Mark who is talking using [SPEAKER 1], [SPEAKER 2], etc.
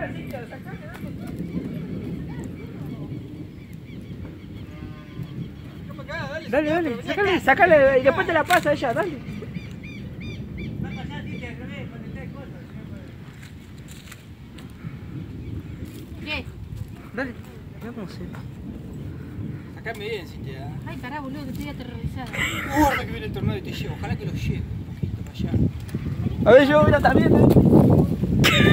[SPEAKER 1] Dale, dale, sácale, sácale y después te la pasa ella, dale.
[SPEAKER 2] ¿Qué?
[SPEAKER 1] Dale, mira cómo se ve.
[SPEAKER 3] Sacame bien, Cintia.
[SPEAKER 2] Ay, pará, boludo, que estoy aterrorizada.
[SPEAKER 3] Guarda que viene el tornado y te lleva. Ojalá que lo lleve un poquito para allá.
[SPEAKER 1] A ver, yo, mira también.